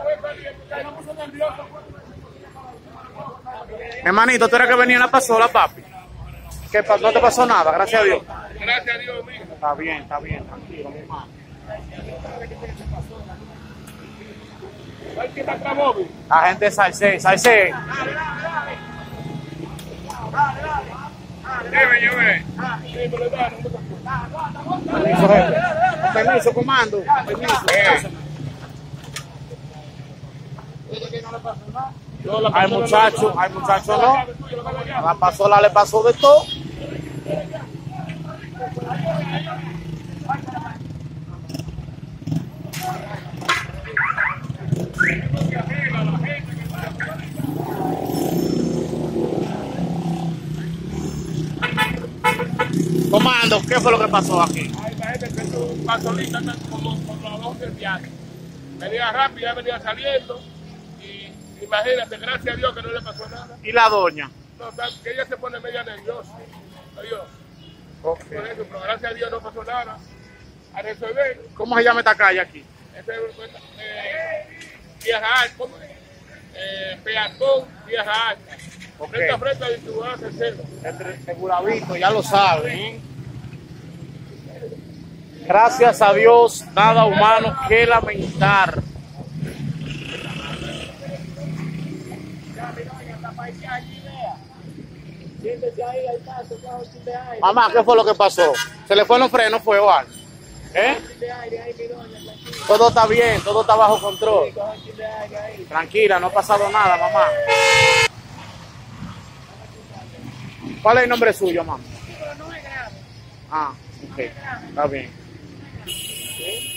Hermanito, ¿tú eres que venía en la pasola, papi? ¿Qué pasó? ¿No te pasó nada? Gracias a Dios. Gracias a Dios, mijo. Está bien, tranquilo, mi hermano. ¿Sabes quién está Bobby? Agente Salcé. Debe llover. Permiso, jefe. Permiso, comando. Permiso. Hay muchachos, no. A la pasola le pasó de todo. Comando, ¿qué fue lo que pasó aquí? La gente que su pasolita como a 12 viajes. Venía rápido, ya venía saliendo. Y imagínate, gracias a Dios que no le pasó nada. ¿Y la doña? No, que ella se pone media nerviosa. Adiós. Okay. Por eso, pero gracias a Dios no pasó nada. A resolver. ¿Cómo se llama esta calle aquí? Este es Tierra Alta, ¿cómo es? Peatón, Tierra Alta. Frente a frente a distribuidora tercero. Entre Seguravito, ya lo saben. Gracias a Dios, nada humano que lamentar. Mamá, ¿qué fue lo que pasó? ¿Se le fueron los frenos? ¿Fue o algo? Todo está bien, todo está bajo control. Tranquila, no ha pasado nada, mamá. ¿Cuál es el nombre suyo, mamá? Ah, ok, está bien.